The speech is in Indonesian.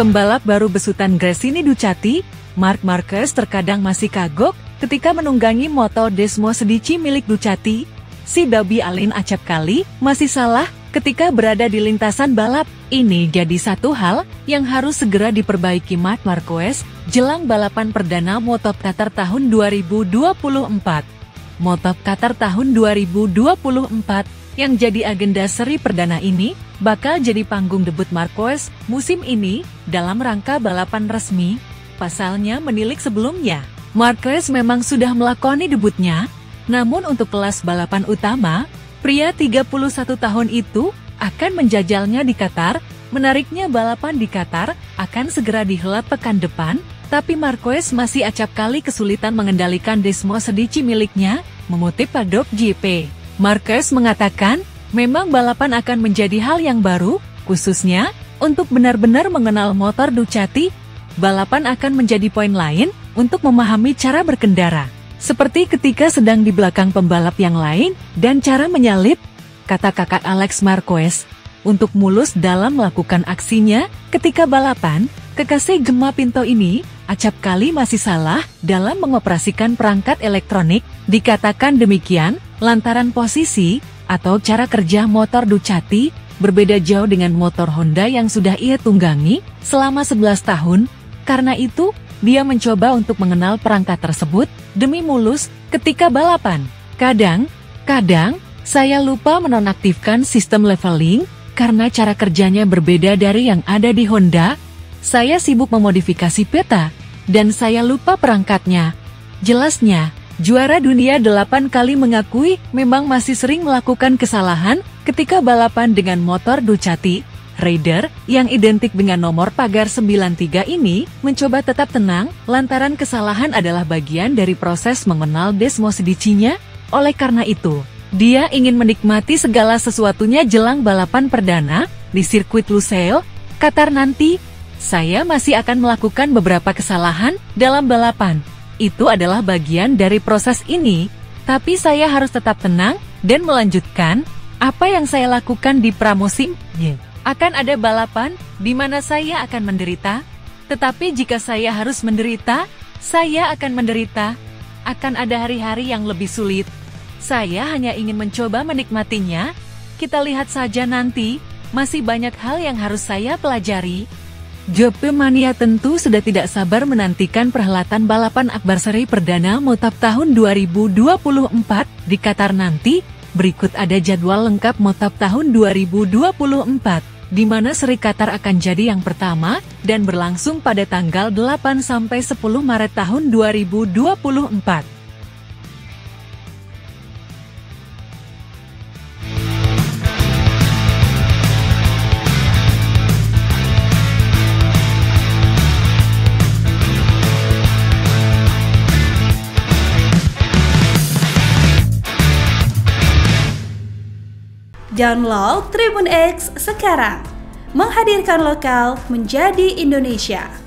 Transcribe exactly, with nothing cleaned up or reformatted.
Pembalap baru besutan Gresini Ducati, Marc Marquez terkadang masih kagok ketika menunggangi motor Desmo Sedici milik Ducati. Si babi Alain acapkali masih salah ketika berada di lintasan balap. Ini jadi satu hal yang harus segera diperbaiki Marc Marquez jelang balapan perdana Motop Qatar tahun dua ribu dua puluh empat. Motop Qatar tahun dua ribu dua puluh empat yang jadi agenda seri perdana ini bakal jadi panggung debut Marquez musim ini dalam rangka balapan resmi. Pasalnya menilik sebelumnya, Marquez memang sudah melakoni debutnya, namun untuk kelas balapan utama, pria tiga puluh satu tahun itu akan menjajalnya di Qatar. Menariknya balapan di Qatar akan segera dihelat pekan depan, tapi Marquez masih acapkali kesulitan mengendalikan Desmo Sedici miliknya, mengutip Paddock G P. Marquez mengatakan, memang balapan akan menjadi hal yang baru, khususnya untuk benar-benar mengenal motor Ducati. Balapan akan menjadi poin lain untuk memahami cara berkendara, seperti ketika sedang di belakang pembalap yang lain dan cara menyalip, kata kakak Alex Marquez. Untuk mulus dalam melakukan aksinya ketika balapan, kekasih Gemma Pinto ini acapkali masih salah dalam mengoperasikan perangkat elektronik. Dikatakan demikian lantaran posisi atau cara kerja motor Ducati berbeda jauh dengan motor Honda yang sudah ia tunggangi selama sebelas tahun. Karena itu, dia mencoba untuk mengenal perangkat tersebut demi mulus ketika balapan. Kadang, kadang, saya lupa menonaktifkan sistem leveling karena cara kerjanya berbeda dari yang ada di Honda. Saya sibuk memodifikasi peta, dan saya lupa perangkatnya. Jelasnya, juara dunia delapan kali mengakui memang masih sering melakukan kesalahan ketika balapan dengan motor Ducati. Raider, yang identik dengan nomor pagar sembilan tiga ini, mencoba tetap tenang, lantaran kesalahan adalah bagian dari proses mengenal Desmo Sedicinya. Oleh karena itu, dia ingin menikmati segala sesuatunya jelang balapan perdana di sirkuit Lusail, Qatar nanti. Saya masih akan melakukan beberapa kesalahan dalam balapan. Itu adalah bagian dari proses ini, tapi saya harus tetap tenang dan melanjutkan apa yang saya lakukan di pramusim. Yeah. Akan ada balapan di mana saya akan menderita, tetapi jika saya harus menderita, saya akan menderita. Akan ada hari-hari yang lebih sulit. Saya hanya ingin mencoba menikmatinya. Kita lihat saja nanti, masih banyak hal yang harus saya pelajari. G P Mania tentu sudah tidak sabar menantikan perhelatan balapan akbar seri perdana Motop tahun dua ribu dua puluh empat di Qatar nanti. Berikut ada jadwal lengkap Motop tahun dua ribu dua puluh empat, di mana seri Qatar akan jadi yang pertama dan berlangsung pada tanggal delapan sampai sepuluh Maret tahun dua ribu dua puluh empat. Download Tribun X sekarang, menghadirkan lokal menjadi Indonesia.